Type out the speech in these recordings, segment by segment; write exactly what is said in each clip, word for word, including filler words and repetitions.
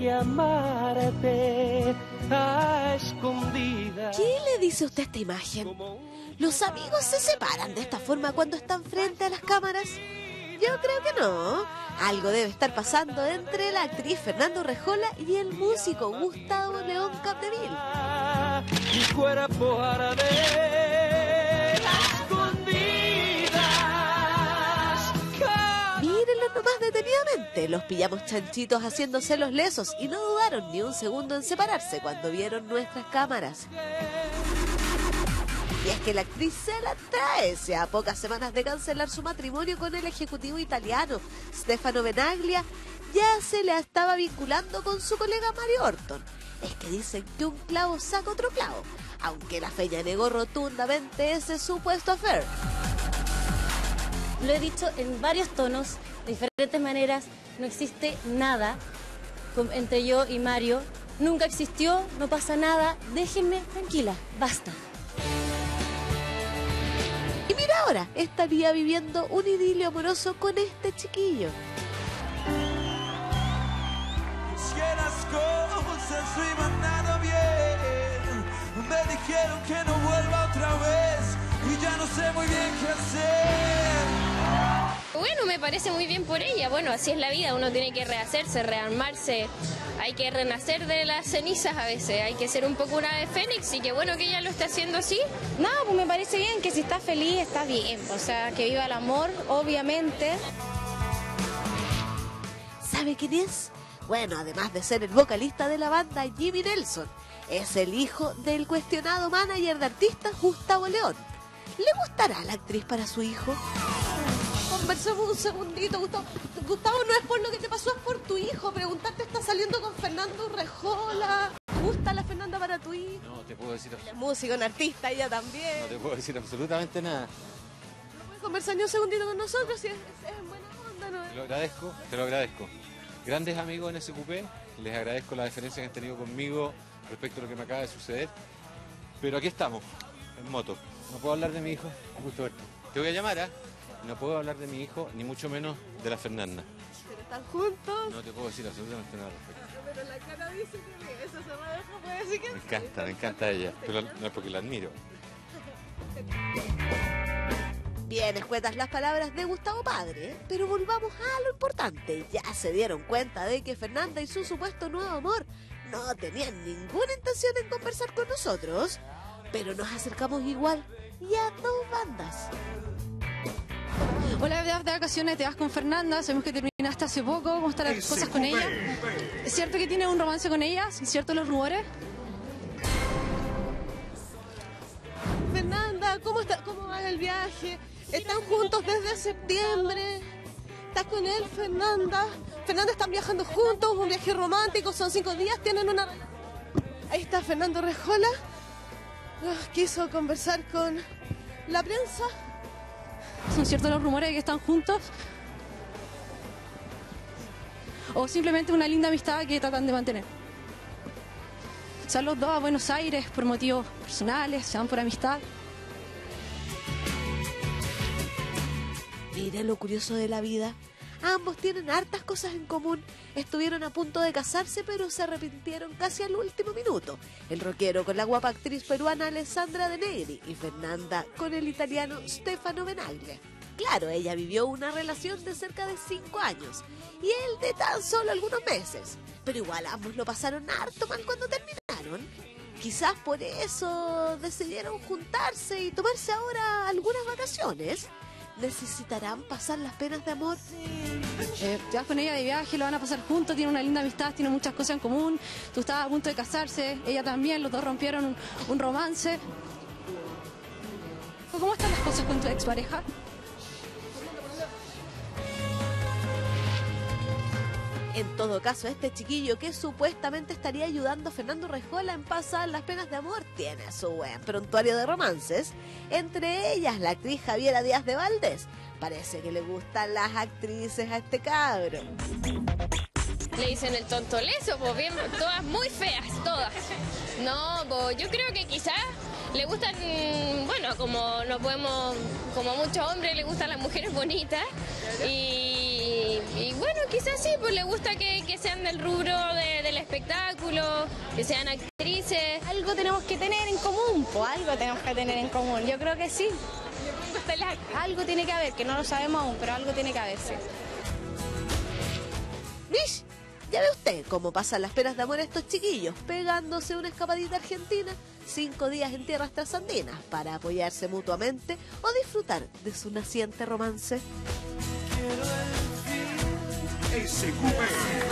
que amarte a escondidas. ¿Qué le dice usted a esta imagen? ¿Los amigos se separan de esta forma cuando están frente a las cámaras? Yo creo que no. Algo debe estar pasando entre la actriz Fernanda Urrejola y el músico Gustavo León Capdeville. Mi cuerpo arde a escondidas. Mírenlos nomás detenidamente. Los pillamos chanchitos haciéndose los lesos y no dudaron ni un segundo en separarse cuando vieron nuestras cámaras. Y es que la actriz se la trae, a pocas semanas de cancelar su matrimonio con el ejecutivo italiano Stefano Venaglia, ya se le estaba vinculando con su colega Mario Orton. Es que dicen que un clavo saca otro clavo, aunque la feña negó rotundamente ese supuesto affair. Lo he dicho en varios tonos, de diferentes maneras, no existe nada entre yo y Mario, nunca existió, no pasa nada, déjenme tranquila, basta. Y mira ahora, estaría viviendo un idilio amoroso con este chiquillo. Es que las cosas no iban nada bien. Me dijeron que no vuelva otra vez y ya no sé muy bien qué hacer. Bueno, me parece muy bien por ella. Bueno, así es la vida, uno tiene que rehacerse, rearmarse. Hay que renacer de las cenizas a veces, hay que ser un poco una ave fénix y qué bueno que ella lo esté haciendo así. No, pues me parece bien, que si está feliz está bien, o sea, que viva el amor, obviamente. ¿Sabe quién es? Bueno, además de ser el vocalista de la banda, Jimmy Nelson, es el hijo del cuestionado manager de artistas Gustavo León. ¿Le gustará la actriz para su hijo? Conversemos un segundito, Gustavo. Gustavo, no es por lo que te pasó, es por tu hijo. Preguntarte, ¿estás saliendo con Fernanda Urrejola? ¿Te gusta la Fernanda para tu hijo? No te puedo decir Es músico, un artista, ella también. No te puedo decir absolutamente nada. ¿No puedes conversar ni un segundito con nosotros? Si es, es, es buena onda, ¿no? Te lo agradezco, te lo agradezco. Grandes amigos en ese cupé, les agradezco la deferencia que han tenido conmigo respecto a lo que me acaba de suceder. Pero aquí estamos, en moto. No puedo hablar de mi hijo, gusto verte. Te voy a llamar, ¿ah? ¿eh? No puedo hablar de mi hijo, ni mucho menos de la Fernanda. ¿Pero están juntos? No te puedo decir absolutamente nada al respecto. Pero la cara dice que eso se va a dejar, puede decir que... Me encanta, me encanta ella, pero no es porque la admiro. Bien escuetas las palabras de Gustavo Padre, pero volvamos a lo importante. Ya se dieron cuenta de que Fernanda y su supuesto nuevo amor no tenían ninguna intención en conversar con nosotros, pero nos acercamos igual y a dos bandas. Hola, de vacaciones, te vas con Fernanda, sabemos que terminaste hace poco, ¿cómo están las cosas con ella? ¿Es cierto que tienes un romance con ella? ¿Son ciertos los rumores? Fernanda, ¿cómo está? ¿Cómo va el viaje? Están juntos desde septiembre. ¿Estás con él, Fernanda? Fernanda, están viajando juntos, un viaje romántico, son cinco días, tienen una... Ahí está Fernando Urrejola. Quiso conversar con la prensa. ¿Son ciertos los rumores de que están juntos? ¿O simplemente una linda amistad que tratan de mantener? Se van los dos a Buenos Aires por motivos personales, se van por amistad. Mira lo curioso de la vida. Ambos tienen hartas cosas en común. Estuvieron a punto de casarse, pero se arrepintieron casi al último minuto. El rockero con la guapa actriz peruana Alessandra De Negri y Fernanda con el italiano Stefano Venaglia. Claro, ella vivió una relación de cerca de cinco años y él de tan solo algunos meses. Pero igual ambos lo pasaron harto mal cuando terminaron. Quizás por eso decidieron juntarse y tomarse ahora algunas vacaciones. ¿Necesitarán pasar las penas de amor? Eh, te vas con ella de viaje, lo van a pasar juntos, tienen una linda amistad, tienen muchas cosas en común. Tú estabas a punto de casarse, ella también, los dos rompieron un, un romance. ¿Cómo están las cosas con tu expareja? En todo caso, este chiquillo que supuestamente estaría ayudando a Fernando Urrejola en pasar las penas de amor tiene su buen prontuario de romances, entre ellas la actriz Javiera Díaz de Valdés. Parece que le gustan las actrices a este cabro. Le dicen el tonto leso, pues bien, todas muy feas, todas. No, pues yo creo que quizás le gustan, bueno, como no podemos, como a muchos hombres le gustan las mujeres bonitas y Y bueno, quizás sí, pues le gusta que, que sean del rubro de, del espectáculo, que sean actrices. Algo tenemos que tener en común, pues algo tenemos que tener en común. Yo creo que sí. Algo tiene que haber, que no lo sabemos aún, pero algo tiene que haber, sí. Mish, ya ve usted cómo pasan las penas de amor estos chiquillos, pegándose una escapadita argentina, cinco días en tierras trasandinas, para apoyarse mutuamente o disfrutar de su naciente romance. S Q P.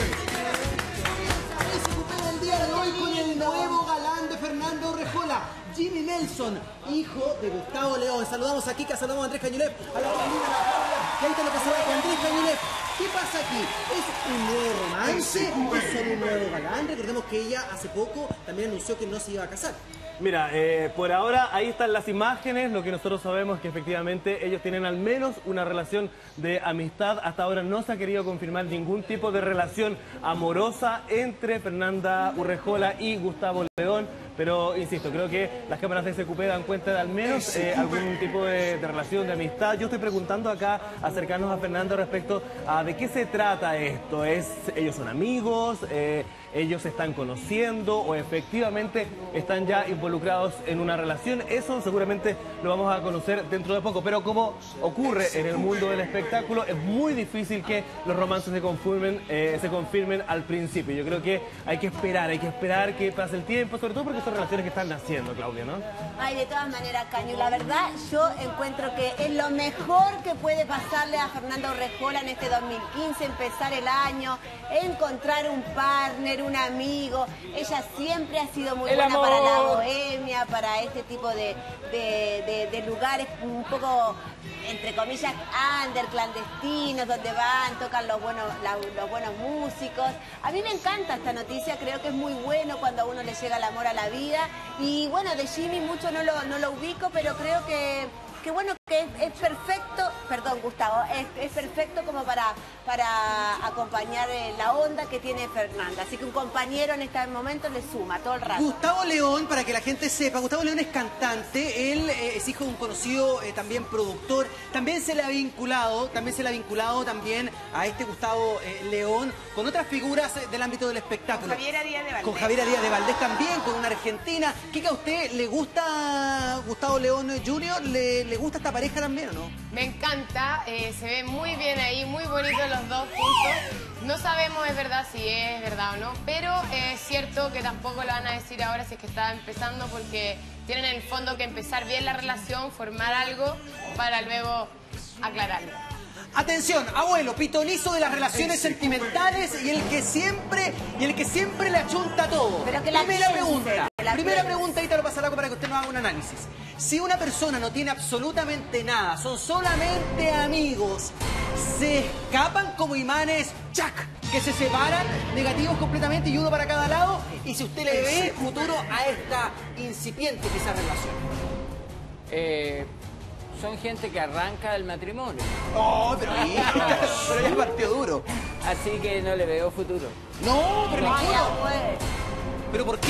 S Q P del día de hoy con el nuevo galán de Fernanda Urrejola, Jimmy Nelson, hijo de Gustavo León. Saludamos a Kika, saludamos a Andrés Cañulet, a la familia, a la Claudia, y ahí está lo que se va con Andrés Cañulet. ¿Qué pasa aquí? ¿Es un nuevo romance? ¿Es solo un nuevo galán? Recordemos que ella hace poco también anunció que no se iba a casar. Mira, eh, por ahora ahí están las imágenes. Lo que nosotros sabemos es que efectivamente ellos tienen al menos una relación de amistad. Hasta ahora no se ha querido confirmar ningún tipo de relación amorosa entre Fernanda Urrejola y Gustavo León. Pero, insisto, creo que las cámaras de S Q P dan cuenta de al menos eh, algún tipo de, de relación, de amistad. Yo estoy preguntando acá, acercarnos a Fernando respecto a de qué se trata esto. ¿Es, ellos son amigos? Eh, ¿Ellos se están conociendo? ¿O efectivamente están ya involucrados en una relación? Eso seguramente lo vamos a conocer dentro de poco. Pero como ocurre en el mundo del espectáculo, es muy difícil que los romances se confirmen, eh, se confirmen al principio. Yo creo que hay que esperar, hay que esperar que pase el tiempo, sobre todo porque son relaciones que están naciendo, Claudia, ¿no? Ay, de todas maneras, Cañu, la verdad yo encuentro que es lo mejor que puede pasarle a Fernanda Urrejola en este dos mil quince, empezar el año, encontrar un partner, un amigo. Ella siempre ha sido muy El buena amor. para la bohemia, para este tipo de, de, de, de lugares un poco, entre comillas, under, clandestinos, donde van, tocan los buenos, la, los buenos músicos. A mí me encanta esta noticia, creo que es muy bueno cuando a uno le llega el amor a la vida. Y bueno, de Jimmy mucho no lo, no lo ubico, pero creo que, que bueno, que es, es perfecto, perdón Gustavo, es, es perfecto como para, para acompañar eh, la onda que tiene Fernanda. Así que un compañero en este momento le suma todo el rato. Gustavo León, para que la gente sepa, Gustavo León es cantante, él eh, es hijo de un conocido eh, también productor, también se le ha vinculado, también se le ha vinculado también a este Gustavo eh, León con otras figuras eh, del ámbito del espectáculo. Con Javiera Díaz de Valdés. Con Javiera Díaz de Valdés también, con una argentina. Kika, ¿a usted le gusta Gustavo León junior? ¿Le, le gusta esta pareja también o no? Me encanta, eh, se ve muy bien ahí, muy bonitos los dos juntos. No sabemos, es verdad, si es verdad o no, pero es cierto que tampoco lo van a decir ahora si es que está empezando, porque tienen en el fondo que empezar bien la relación, formar algo para luego aclararlo. Atención, abuelo, pitonizo de las relaciones sentimentales y el que siempre y el que siempre le achunta todo. Pero que la Primera piense, pregunta, que la primera piense. pregunta, ahorita lo pasará para que usted nos haga un análisis. Si una persona no tiene absolutamente nada, son solamente amigos, se escapan como imanes, ¡chac!, que se separan, negativos completamente y uno para cada lado, y si usted le ve futuro a esta incipiente quizá relación. Eh, son gente que arranca del matrimonio. Oh, pero, pero ya partió duro. Así que no le veo futuro. No, pero No, ninguno. ya fue. ¿Pero por qué?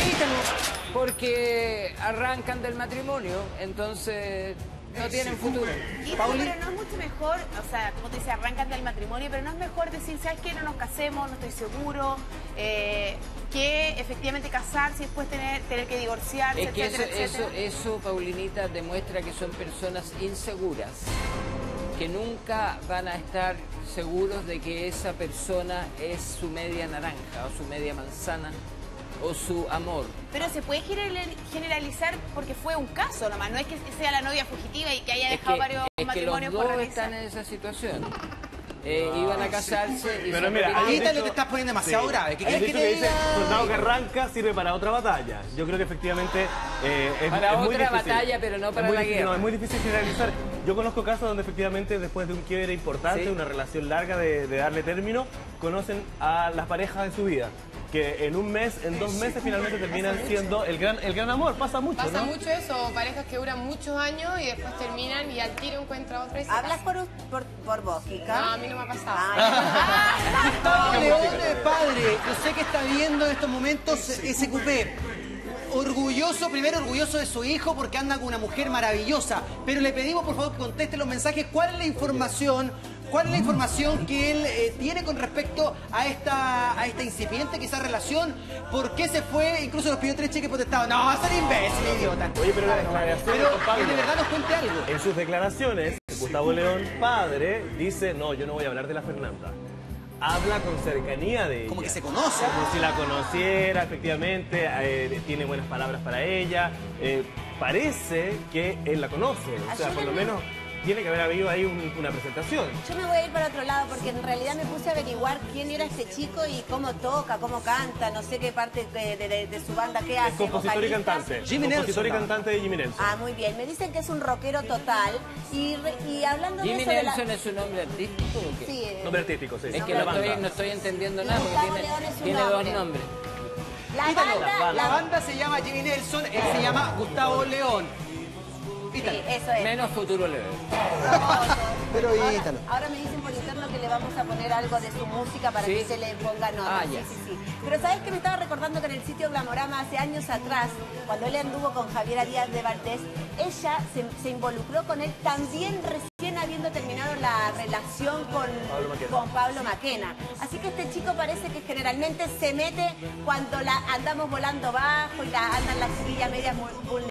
Porque arrancan del matrimonio, entonces no tienen futuro. Y, pero no es mucho mejor, o sea, como te dice, arrancan del matrimonio, pero no es mejor decir, ¿sabes qué? No nos casemos, no estoy seguro, eh, que efectivamente casarse y después tener, tener que divorciarse, Es que eso, etcétera, etcétera. eso, eso, Paulinita, demuestra que son personas inseguras, que nunca van a estar seguros de que esa persona es su media naranja o su media manzana o su amor. Pero se puede generalizar porque fue un caso nomás, no es que sea la novia fugitiva y que haya dejado es que, varios es que matrimonios los por dos realizar. están en esa situación. Eh, iban a casarse y Pero se mira, repitieron. ahí está lo que estás poniendo demasiado grave. ¿Qué Hay quieres un que dicho te que dice, diga? soldado que arranca sirve para otra batalla. Yo creo que efectivamente eh, es, Para es muy otra difícil. batalla, pero no para es muy la difícil, guerra. No, es muy difícil generalizar. Yo conozco casos donde efectivamente después de un quiebre importante, Sí. una relación larga de, de darle término, conocen a las parejas de su vida. Que en un mes, en dos meses finalmente terminan siendo el gran, el gran amor. Pasa mucho, Pasa ¿no? mucho eso, parejas que duran muchos años y después terminan y al tiro encuentra otra y se ¿Hablas casan. por, por, por vos, Kika? No, a mí no me ha pasado. Gustavo León, eh, padre, yo sé que está viendo en estos momentos S Q P. Orgulloso, primero orgulloso de su hijo porque anda con una mujer maravillosa. Pero le pedimos por favor que conteste los mensajes. ¿Cuál es la información? ¿Cuál es la información que él eh, tiene con respecto a esta, a esta incipiente quizás relación? ¿Por qué se fue? Incluso nos pidió tres cheques protestados. No, son imbéciles, idiota. Oye, pero la declaración Pero de Pablo, que de verdad nos cuente algo. en sus declaraciones, Gustavo León, padre, dice, no, yo no voy a hablar de la Fernanda. Habla con cercanía de ella. Como que se conoce. Como si la conociera, efectivamente, eh, tiene buenas palabras para ella. Eh, parece que él la conoce, o sea, por lo menos tiene que haber habido ahí un- una presentación. Yo me voy a ir para otro lado porque en realidad me puse a averiguar quién era este chico y cómo toca, cómo canta, no sé qué parte de, de- de- de su banda, qué hace. Es compositor y vocalista. cantante. Jimmy compositor y Nelson. cantante de Jimmy Nelson. Ah, muy bien. Me dicen que es un rockero total. Y, re- y hablando ¿Jimmy de eso de la... Nelson es su nombre artístico o qué? Sí, eh, Nombre artístico, sí. Es que la no banda. estoy, no estoy entendiendo Y nada porque Gustavo tiene, León es su tiene nombre. dos nombres. la Ítalo, banda... la banda se llama Jimmy Nelson, él se llama Gustavo León. Sí, eso es. Menos futuro leve. Pero Ahora, Ítalo. ahora me dicen por interno que le vamos a poner algo de su música para ¿Sí? que se le ponga nota. Ah, sí, ya. sí, sí. Pero ¿sabes qué? Me estaba recordando que en el sitio Glamorama hace años atrás, cuando él anduvo con Javiera Díaz de Valdés, ella se, se involucró con él también recién habiendo terminado la relación con Pablo Maquena. con Pablo Maquena. Así que este chico parece que generalmente se mete cuando la andamos volando bajo y la andan las chiquillas medias vulnerables.